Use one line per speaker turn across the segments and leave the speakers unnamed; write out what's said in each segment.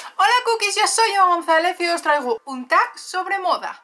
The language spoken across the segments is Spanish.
Hola cookies, yo soy Eva González y os traigo un tag sobre moda.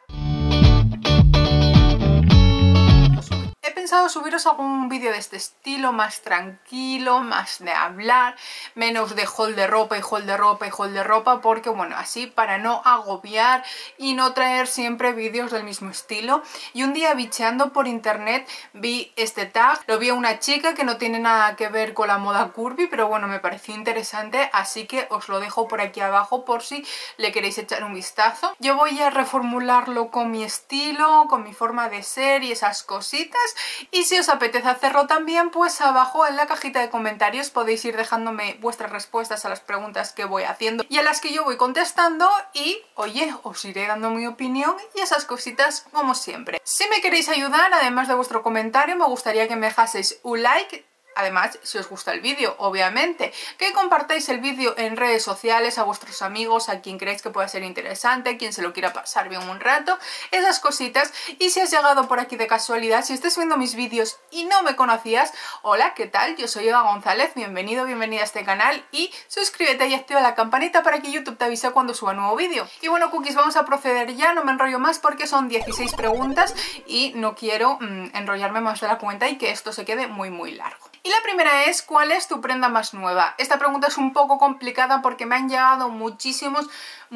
He pensado subiros algún vídeo de este estilo, más tranquilo, más de hablar, menos de haul de ropa y haul de ropa y haul de ropa, porque bueno, así para no agobiar y no traer siempre vídeos del mismo estilo. Y un día bicheando por internet vi este tag, lo vi a una chica que no tiene nada que ver con la moda curvy, pero bueno, me pareció interesante, así que os lo dejo por aquí abajo por si le queréis echar un vistazo. Yo voy a reformularlo con mi estilo, con mi forma de ser y esas cositas. Y si os apetece hacerlo también, pues abajo en la cajita de comentarios podéis ir dejándome vuestras respuestas a las preguntas que voy haciendo y a las que yo voy contestando y, oye, os iré dando mi opinión y esas cositas como siempre. Si me queréis ayudar, además de vuestro comentario, me gustaría que me dejaseis un like. Además, si os gusta el vídeo, obviamente, que compartáis el vídeo en redes sociales a vuestros amigos, a quien creáis que pueda ser interesante, a quien se lo quiera pasar bien un rato, esas cositas. Y si has llegado por aquí de casualidad, si estás viendo mis vídeos y no me conocías, hola, ¿qué tal? Yo soy Eva González, bienvenido, bienvenida a este canal y suscríbete y activa la campanita para que YouTube te avise cuando suba nuevo vídeo. Y bueno, cookies, vamos a proceder ya, no me enrollo más porque son 16 preguntas y no quiero enrollarme más de la cuenta y que esto se quede muy largo. Y la primera es, ¿cuál es tu prenda más nueva? Esta pregunta es un poco complicada porque me han llegado muchísimos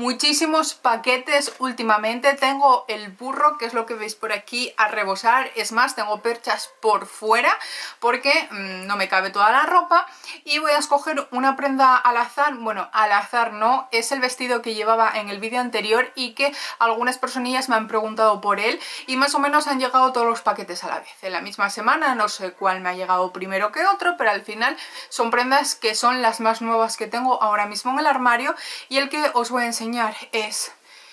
paquetes últimamente. Tengo el burro, que es lo que veis por aquí, a rebosar. Es más, tengo perchas por fuera porque no me cabe toda la ropa. Y voy a escoger una prenda al azar. Bueno, al azar no, es el vestido que llevaba en el vídeo anterior y que algunas personillas me han preguntado por él. Y más o menos han llegado todos los paquetes a la vez. En la misma semana, no sé cuál me ha llegado primero que otro, pero al final son prendas que son las más nuevas que tengo ahora mismo en el armario. Y el que os voy a enseñar es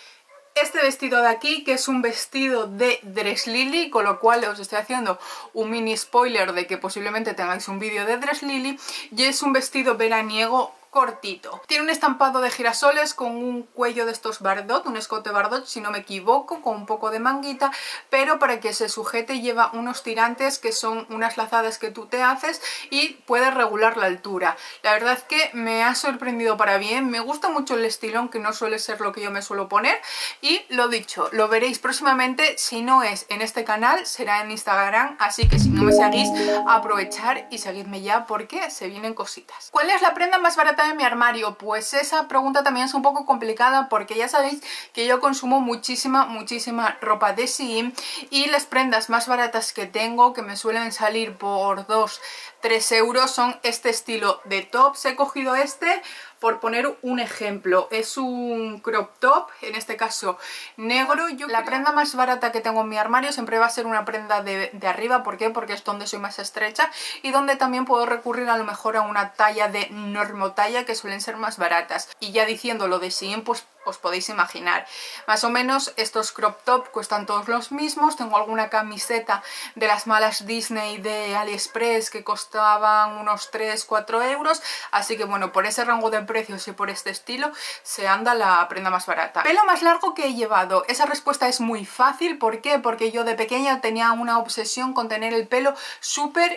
este vestido de aquí, que es un vestido de Dress Lily, con lo cual os estoy haciendo un mini spoiler de que posiblemente tengáis un vídeo de Dress Lily. Y es un vestido veraniego cortito. Tiene un estampado de girasoles con un cuello de estos Bardot, un escote Bardot si no me equivoco, con un poco de manguita, pero para que se sujete lleva unos tirantes que son unas lazadas que tú te haces y puedes regular la altura. La verdad es que me ha sorprendido para bien, me gusta mucho el estilo, aunque no suele ser lo que yo me suelo poner, y lo dicho, lo veréis próximamente. Si no es en este canal, será en Instagram, así que si no me seguís, aprovechar y seguidme ya porque se vienen cositas. ¿Cuál es la prenda más barata de mi armario? Pues esa pregunta también es un poco complicada porque ya sabéis que yo consumo muchísima ropa de Shein y las prendas más baratas que tengo, que me suelen salir por 2-3 euros, son este estilo de tops. He cogido este por poner un ejemplo, es un crop top, en este caso negro. La prenda más barata que tengo en mi armario siempre va a ser una prenda de arriba. ¿Por qué? Porque es donde soy más estrecha y donde también puedo recurrir a lo mejor a una talla de normotalla, que suelen ser más baratas. Y ya diciendo lo de Shein, pues os podéis imaginar. Más o menos estos crop top cuestan todos los mismos. Tengo alguna camiseta de las malas Disney de AliExpress que costaban unos 3-4 euros. Así que bueno, por ese rango de precios y por este estilo se anda la prenda más barata. ¿Pelo más largo que he llevado? Esa respuesta es muy fácil. ¿Por qué? Porque yo de pequeña tenía una obsesión con tener el pelo súper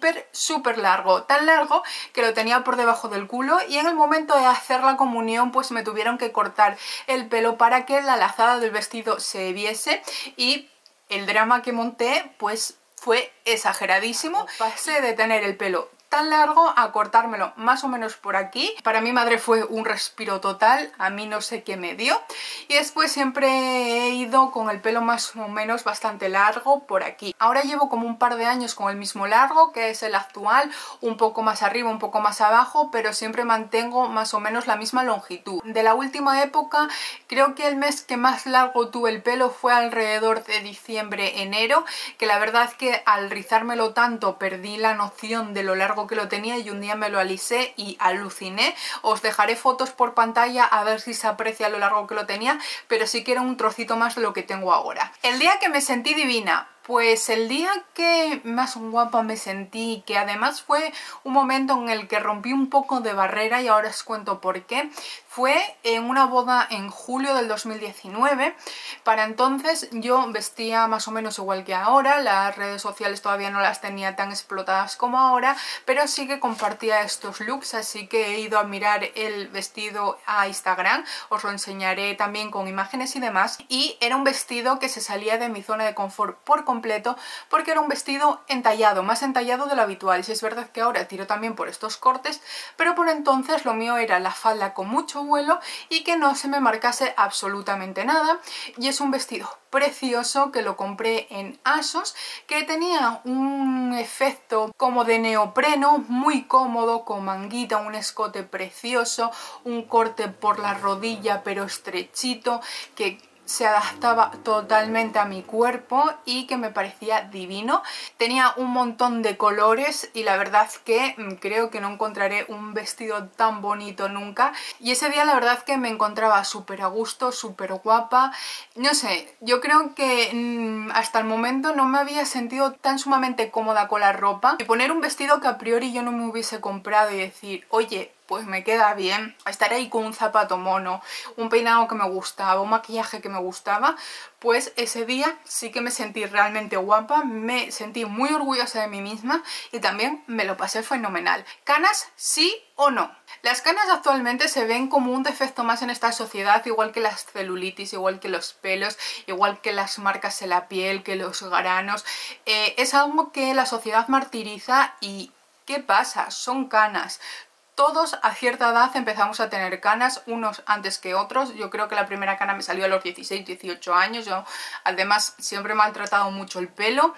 largo. Tan largo que lo tenía por debajo del culo y en el momento de hacer la comunión pues me tuvieron que cortar el pelo para que la lazada del vestido se viese y el drama que monté pues fue exageradísimo. Pasé de tener el pelo tan largo a cortármelo más o menos por aquí. Para mi madre fue un respiro total, a mí no sé qué me dio. Y después siempre he ido con el pelo más o menos bastante largo por aquí. Ahora llevo como un par de años con el mismo largo, que es el actual, un poco más arriba, un poco más abajo, pero siempre mantengo más o menos la misma longitud. De la última época, creo que el mes que más largo tuve el pelo fue alrededor de diciembre-enero, que la verdad es que al rizármelo tanto perdí la noción de lo largo que lo tenía y un día me lo alisé y aluciné. Os dejaré fotos por pantalla a ver si se aprecia lo largo que lo tenía, pero sí que era un trocito más de lo que tengo ahora. El día que me sentí divina, pues el día que más guapa me sentí, que además fue un momento en el que rompí un poco de barrera y ahora os cuento por qué, Fue en una boda en julio del 2019. Para entonces yo vestía más o menos igual que ahora, las redes sociales todavía no las tenía tan explotadas como ahora, pero sí que compartía estos looks, así que he ido a mirar el vestido a Instagram, os lo enseñaré también con imágenes y demás, y era un vestido que se salía de mi zona de confort por completo, porque era un vestido entallado, más entallado de lo habitual. Si es verdad que ahora tiro también por estos cortes, pero por entonces lo mío era la falda con mucho vuelo y que no se me marcase absolutamente nada, y es un vestido precioso que lo compré en ASOS, que tenía un efecto como de neopreno, muy cómodo, con manguita, un escote precioso, un corte por la rodilla pero estrechito, que se adaptaba totalmente a mi cuerpo y que me parecía divino. Tenía un montón de colores y la verdad que creo que no encontraré un vestido tan bonito nunca, y ese día la verdad que me encontraba súper a gusto, súper guapa. No sé, yo creo que hasta el momento no me había sentido tan sumamente cómoda con la ropa, y poner un vestido que a priori yo no me hubiese comprado y decir, oye, pues me queda bien, estar ahí con un zapato mono, un peinado que me gustaba, un maquillaje que me gustaba, pues ese día sí que me sentí realmente guapa, me sentí muy orgullosa de mí misma y también me lo pasé fenomenal. ¿Canas sí o no? Las canas actualmente se ven como un defecto más en esta sociedad, igual que las celulitis, igual que los pelos, igual que las marcas en la piel, que los granos. Es algo que la sociedad martiriza y ¿qué pasa? Son canas. Todos a cierta edad empezamos a tener canas, unos antes que otros. Yo creo que la primera cana me salió a los 16, 18 años. Yo además siempre he maltratado mucho el pelo.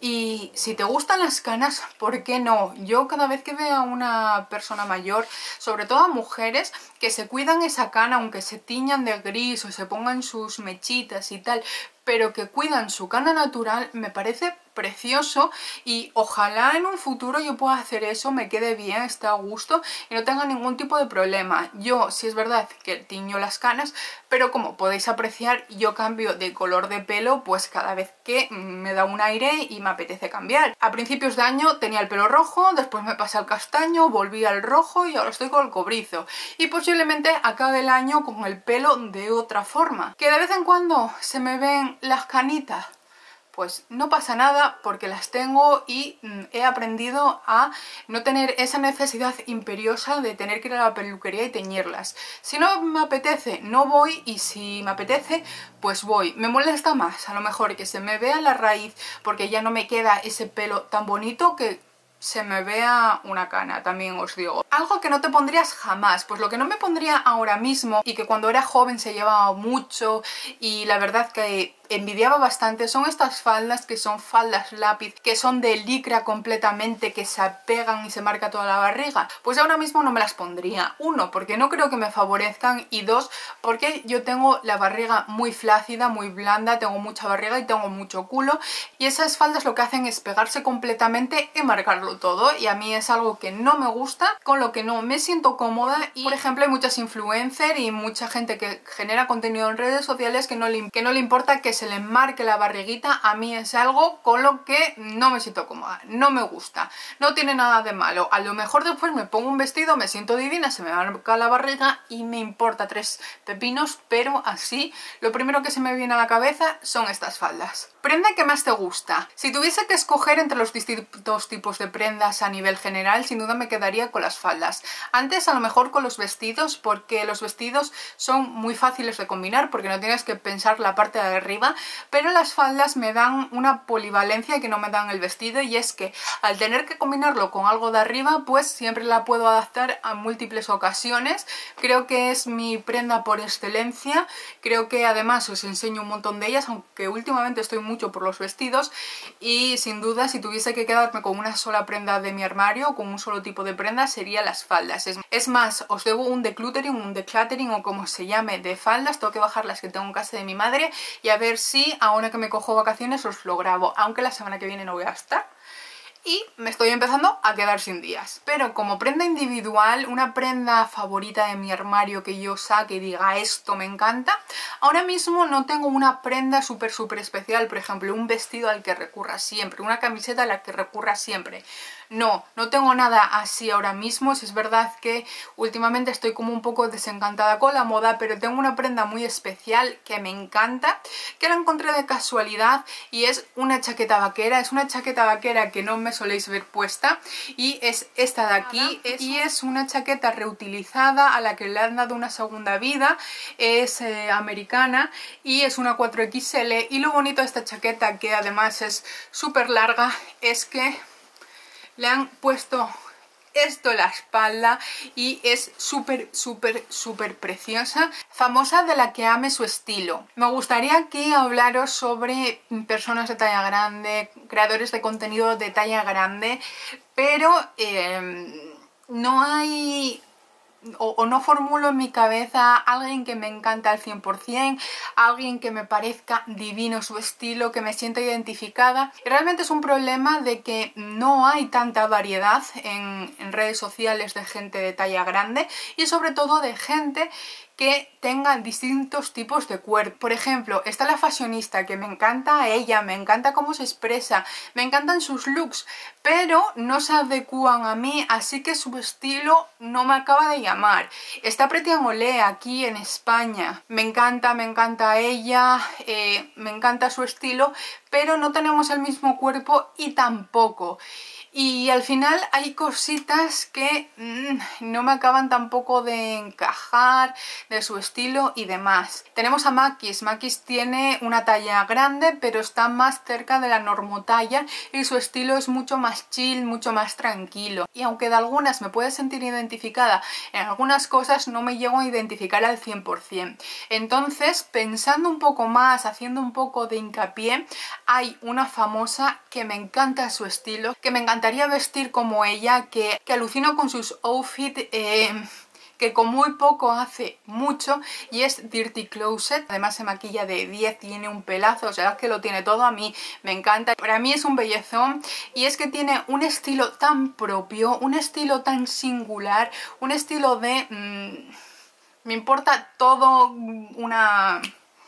Y si te gustan las canas, ¿por qué no? Yo cada vez que veo a una persona mayor, sobre todo a mujeres, que se cuidan esa cana, aunque se tiñan de gris o se pongan sus mechitas y tal, pero que cuidan su cana natural, me parece precioso, y ojalá en un futuro yo pueda hacer eso, me quede bien, esté a gusto y no tenga ningún tipo de problema. Yo sí es verdad que tiño las canas, pero como podéis apreciar, yo cambio de color de pelo pues cada vez que me da un aire y me apetece cambiar. A principios de año tenía el pelo rojo, después me pasé al castaño, volví al rojo y ahora estoy con el cobrizo, y posiblemente acabe el año con el pelo de otra forma. Que de vez en cuando se me ven las canitas, pues no pasa nada porque las tengo, y he aprendido a no tener esa necesidad imperiosa de tener que ir a la peluquería y teñirlas. Si no me apetece, no voy, y si me apetece, pues voy. Me molesta más a lo mejor que se me vea la raíz porque ya no me queda ese pelo tan bonito que se me vea una cana, también os digo. Algo que no te pondrías jamás, pues lo que no me pondría ahora mismo y que cuando era joven se llevaba mucho y la verdad que envidiaba bastante, son estas faldas que son faldas lápiz, que son de licra completamente, que se apegan y se marca toda la barriga. Pues ahora mismo no me las pondría. Uno, porque no creo que me favorezcan, y dos, porque yo tengo la barriga muy flácida, muy blanda, tengo mucha barriga y tengo mucho culo, y esas faldas lo que hacen es pegarse completamente y marcarlo todo, y a mí es algo que no me gusta, con lo que no me siento cómoda. Y por ejemplo hay muchas influencers y mucha gente que genera contenido en redes sociales que no le importa que se le marque la barriguita. A mí es algo con lo que no me siento cómoda, no me gusta, no tiene nada de malo. A lo mejor después me pongo un vestido, me siento divina, se me marca la barriga y me importa tres pepinos, pero así lo primero que se me viene a la cabeza son estas faldas. Prenda que más te gusta. Si tuviese que escoger entre los distintos tipos de prendas a nivel general, sin duda me quedaría con las faldas. Antes a lo mejor con los vestidos, porque los vestidos son muy fáciles de combinar porque no tienes que pensar la parte de arriba, pero las faldas me dan una polivalencia que no me dan el vestido, y es que al tener que combinarlo con algo de arriba pues siempre la puedo adaptar a múltiples ocasiones. Creo que es mi prenda por excelencia, creo que además os enseño un montón de ellas, aunque últimamente estoy mucho por los vestidos, y sin duda si tuviese que quedarme con una sola prenda de mi armario, con un solo tipo de prenda, sería las faldas. Es más, os debo un decluttering, un decluttering o como se llame de faldas. Tengo que bajar las que tengo en casa de mi madre y a ver si ahora que me cojo vacaciones os lo grabo, aunque la semana que viene no voy a estar y me estoy empezando a quedar sin días. Pero como prenda individual, una prenda favorita de mi armario que yo saque y diga esto me encanta, ahora mismo no tengo una prenda súper especial, por ejemplo un vestido al que recurra siempre, una camiseta a la que recurra siempre. no tengo nada así ahora mismo. Si es verdad que últimamente estoy como un poco desencantada con la moda, pero tengo una prenda muy especial que me encanta, que la encontré de casualidad y es una chaqueta vaquera. Es una chaqueta vaquera que no me soléis ver puesta y es esta de aquí, y es una chaqueta reutilizada a la que le han dado una segunda vida. Es americana y es una 4XL, y lo bonito de esta chaqueta, que además es súper larga, es que le han puesto esto en la espalda y es súper preciosa, famosa de la que ame su estilo. Me gustaría aquí hablaros sobre personas de talla grande, creadores de contenido de talla grande, pero no hay... O no formulo en mi cabeza a alguien que me encanta al 100%, alguien que me parezca divino su estilo, que me sienta identificada. Y realmente es un problema de que no hay tanta variedad en redes sociales de gente de talla grande, y sobre todo de gente que tengan distintos tipos de cuerpo. Por ejemplo, está la fashionista, que me encanta ella, me encanta cómo se expresa, me encantan sus looks, pero no se adecúan a mí, así que su estilo no me acaba de llamar. Está Pretty Angolé aquí en España, me encanta ella, me encanta su estilo, pero no tenemos el mismo cuerpo y tampoco. Y al final hay cositas que no me acaban tampoco de encajar, de su estilo y demás. Tenemos a Makis. Makis tiene una talla grande, pero está más cerca de la normotalla y su estilo es mucho más chill, mucho más tranquilo. Y aunque de algunas me puedo sentir identificada, en algunas cosas no me llego a identificar al 100%. Entonces, pensando un poco más, haciendo un poco de hincapié, hay una famosa que me encanta su estilo, que me encantaría vestir como ella, que alucino con sus outfits, que con muy poco hace mucho, y es Dirty Closet. Además se maquilla de 10, tiene un pelazo, o sea, es que lo tiene todo. A mí me encanta, para mí es un bellezón, y es que tiene un estilo tan propio, un estilo tan singular, un estilo de... me importa todo, una...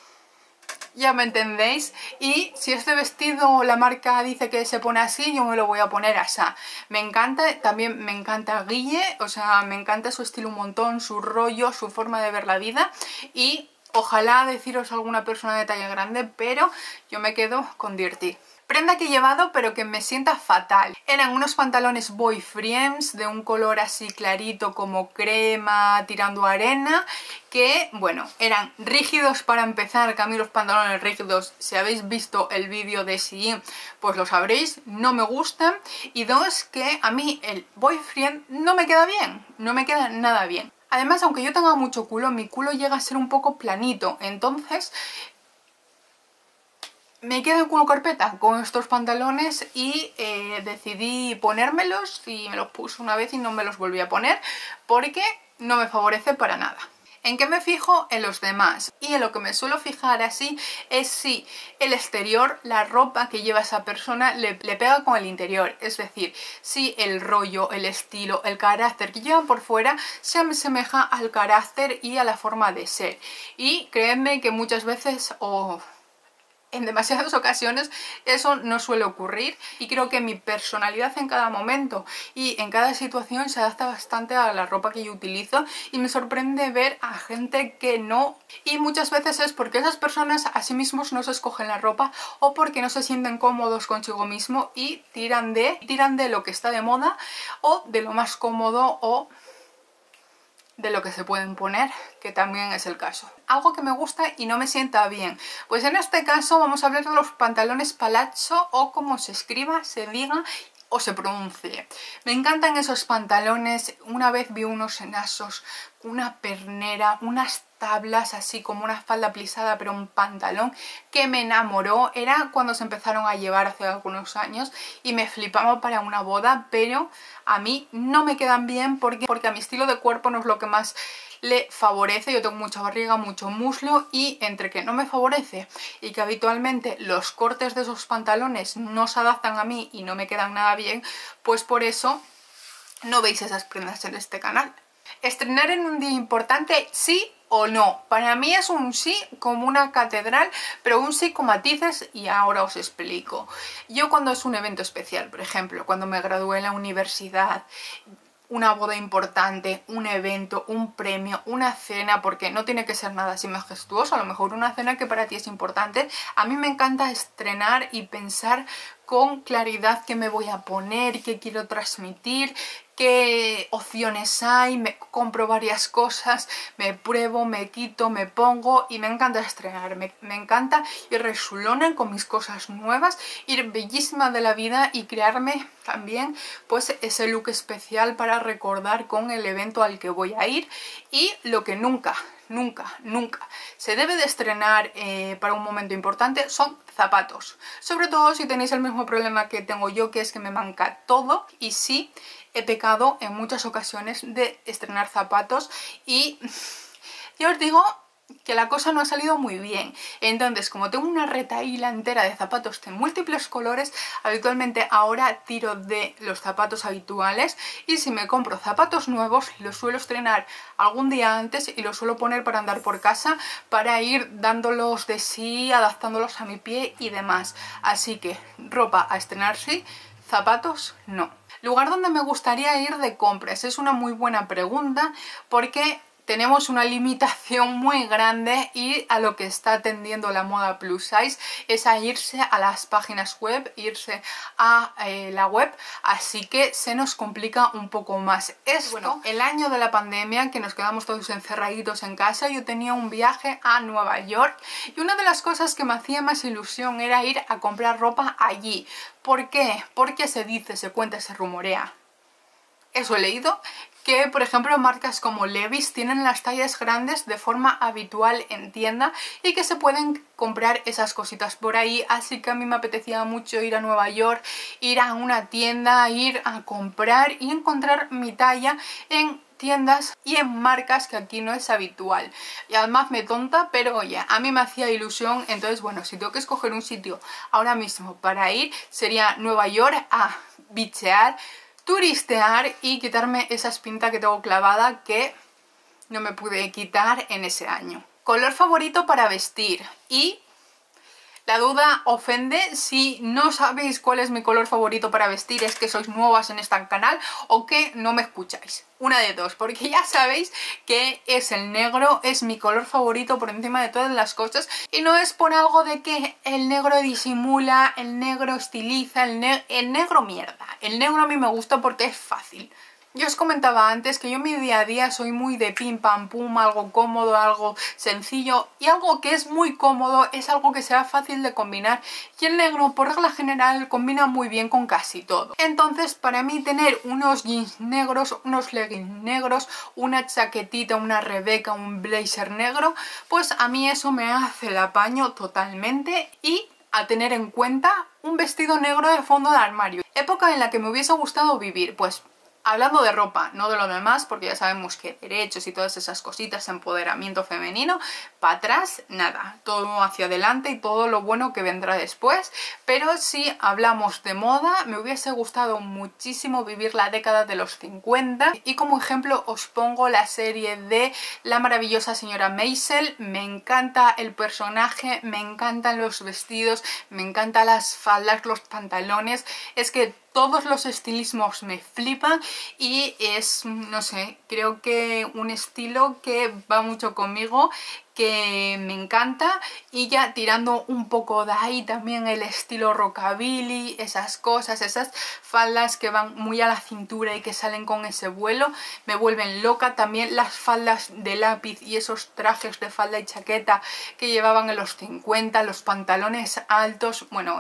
ya me entendéis. Y si este vestido la marca dice que se pone así, yo me lo voy a poner así. Me encanta, también me encanta Guille, o sea, me encanta su estilo un montón, su rollo, su forma de ver la vida, y ojalá deciros alguna persona de talla grande, pero yo me quedo con Dirty. Prenda que he llevado pero que me sienta fatal. Eran unos pantalones boyfriends de un color así clarito como crema tirando a arena, que bueno, eran rígidos para empezar, que a mí los pantalones rígidos, si habéis visto el vídeo de Shein, pues lo sabréis, no me gustan. Y dos, que a mí el boyfriend no me queda bien, no me queda nada bien. Además, aunque yo tenga mucho culo, mi culo llega a ser un poco planito, entonces... me quedé en culo carpeta con estos pantalones y decidí ponérmelos, y me los puse una vez y no me los volví a poner porque no me favorece para nada. ¿En qué me fijo? En los demás. Y en lo que me suelo fijar así es si el exterior, la ropa que lleva esa persona le pega con el interior. Es decir, si el rollo, el estilo, el carácter que llevan por fuera se asemeja al carácter y a la forma de ser. Y créanme que muchas veces en demasiadas ocasiones eso no suele ocurrir, y creo que mi personalidad en cada momento y en cada situación se adapta bastante a la ropa que yo utilizo, y me sorprende ver a gente que no, y muchas veces es porque esas personas a sí mismos no se escogen la ropa o porque no se sienten cómodos consigo mismo y tiran de lo que está de moda o de lo más cómodo o de lo que se pueden poner, que también es el caso. Algo que me gusta y no me sienta bien, pues en este caso vamos a hablar de los pantalones palazzo, o como se escriba, se diga o se pronuncie. Me encantan esos pantalones. Una vez vi unos en ASOS, una pernera, unas tablas así como una falda plisada, pero un pantalón que me enamoró. Era cuando se empezaron a llevar hace algunos años y me flipaba para una boda, pero a mí no me quedan bien porque a mi estilo de cuerpo no es lo que más le favorece. Yo tengo mucha barriga, mucho muslo, y entre que no me favorece y que habitualmente los cortes de esos pantalones no se adaptan a mí y no me quedan nada bien, pues por eso no veis esas prendas en este canal. ¿Estrenar en un día importante? Sí o no. Para mí es un sí como una catedral, pero un sí con matices y ahora os explico. Yo cuando es un evento especial, por ejemplo, cuando me gradué en la universidad, una boda importante, un evento, un premio, una cena, porque no tiene que ser nada así majestuoso, a lo mejor una cena que para ti es importante. A mí me encanta estrenar y pensar con claridad qué me voy a poner, qué quiero transmitir, qué opciones hay, me compro varias cosas, me pruebo, me quito, me pongo y me encanta estrenar, me encanta ir resulona con mis cosas nuevas, ir bellísima de la vida y crearme también pues ese look especial para recordar con el evento al que voy a ir. Y lo que nunca se debe de estrenar para un momento importante son zapatos, sobre todo si tenéis el mismo problema que tengo yo, que es que me manca todo. Y sí, he pecado en muchas ocasiones de estrenar zapatos y ya os digo que la cosa no ha salido muy bien. Entonces, como tengo una retahíla entera de zapatos de múltiples colores, habitualmente ahora tiro de los zapatos habituales y si me compro zapatos nuevos los suelo estrenar algún día antes y los suelo poner para andar por casa, para ir dándolos de sí, adaptándolos a mi pie y demás. Así que ropa a estrenar sí, zapatos no. Lugar donde me gustaría ir de compras es una muy buena pregunta, porque tenemos una limitación muy grande y a lo que está tendiendo la moda plus size es a irse a las páginas web, irse a la web, así que se nos complica un poco más esto. Bueno, el año de la pandemia, que nos quedamos todos encerraditos en casa, yo tenía un viaje a Nueva York y una de las cosas que me hacía más ilusión era ir a comprar ropa allí. ¿Por qué? Porque se dice, se cuenta, se rumorea, eso he leído, que por ejemplo marcas como Levi's tienen las tallas grandes de forma habitual en tienda y que se pueden comprar esas cositas por ahí. Así que a mí me apetecía mucho ir a Nueva York, ir a una tienda, ir a comprar y encontrar mi talla en tiendas y en marcas que aquí no es habitual. Y además me tonta, pero oye, a mí me hacía ilusión. Entonces bueno, si tengo que escoger un sitio ahora mismo para ir, sería Nueva York a bichear, turistear y quitarme esa espinta que tengo clavada, que no me pude quitar en ese año. Color favorito para vestir, y la duda ofende. Si no sabéis cuál es mi color favorito para vestir, es que sois nuevas en este canal o que no me escucháis. Una de dos, porque ya sabéis que es el negro, es mi color favorito por encima de todas las cosas. Y no es por algo de que el negro disimula, el negro estiliza, el negro mierda. El negro a mí me gusta porque es fácil. Yo os comentaba antes que yo en mi día a día soy muy de pim pam pum, algo cómodo, algo sencillo, y algo que es muy cómodo es algo que sea fácil de combinar, y el negro por regla general combina muy bien con casi todo. Entonces para mí tener unos jeans negros, unos leggings negros, una chaquetita, una Rebeca, un blazer negro, pues a mí eso me hace el apaño totalmente. Y a tener en cuenta, un vestido negro de fondo de armario. Época en la que me hubiese gustado vivir, pues hablando de ropa, no de lo demás, porque ya sabemos que derechos y todas esas cositas, empoderamiento femenino, para atrás, nada, todo hacia adelante y todo lo bueno que vendrá después. Pero si hablamos de moda, me hubiese gustado muchísimo vivir la década de los 50. Y como ejemplo os pongo la serie de La maravillosa señora Maisel. Me encanta el personaje, me encantan los vestidos, me encantan las faldas, los pantalones. Es que todos los estilismos me flipan y es, no sé, creo que un estilo que va mucho conmigo, que me encanta. Y ya tirando un poco de ahí también el estilo rockabilly, esas cosas, esas faldas que van muy a la cintura y que salen con ese vuelo, me vuelven loca. También las faldas de lápiz y esos trajes de falda y chaqueta que llevaban en los 50, los pantalones altos, bueno.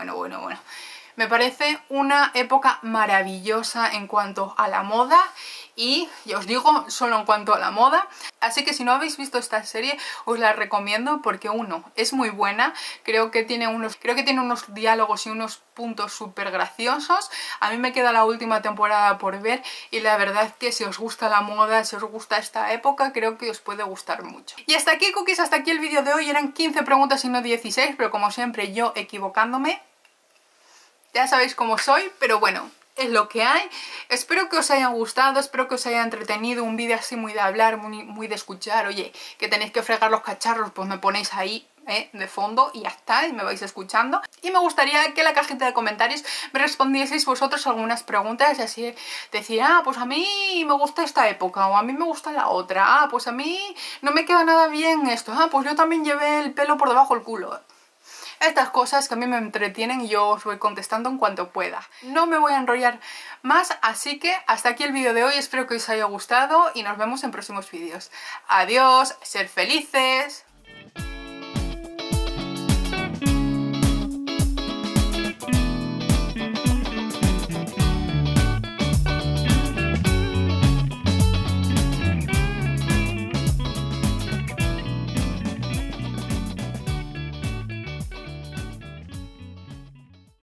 Me parece una época maravillosa en cuanto a la moda, y ya os digo, solo en cuanto a la moda. Así que si no habéis visto esta serie, os la recomiendo porque uno, es muy buena, creo que tiene unos diálogos y unos puntos súper graciosos. A mí me queda la última temporada por ver y la verdad que si os gusta la moda, si os gusta esta época, creo que os puede gustar mucho. Y hasta aquí, cookies, hasta aquí el vídeo de hoy. Eran 15 preguntas y no 16, pero como siempre yo equivocándome. Ya sabéis cómo soy, pero bueno, es lo que hay. Espero que os haya gustado, espero que os haya entretenido, un vídeo así muy de hablar, muy de escuchar. Oye, que tenéis que fregar los cacharros, pues me ponéis ahí de fondo y ya está, y me vais escuchando. Y me gustaría que en la cajita de comentarios me respondieseis vosotros algunas preguntas y así decir, ah, pues a mí me gusta esta época, o a mí me gusta la otra, ah, pues a mí no me queda nada bien esto, ah, pues yo también llevé el pelo por debajo del culo. Estas cosas que a mí me entretienen y yo os voy contestando en cuanto pueda. No me voy a enrollar más, así que hasta aquí el vídeo de hoy. Espero que os haya gustado y nos vemos en próximos vídeos. Adiós, ser felices.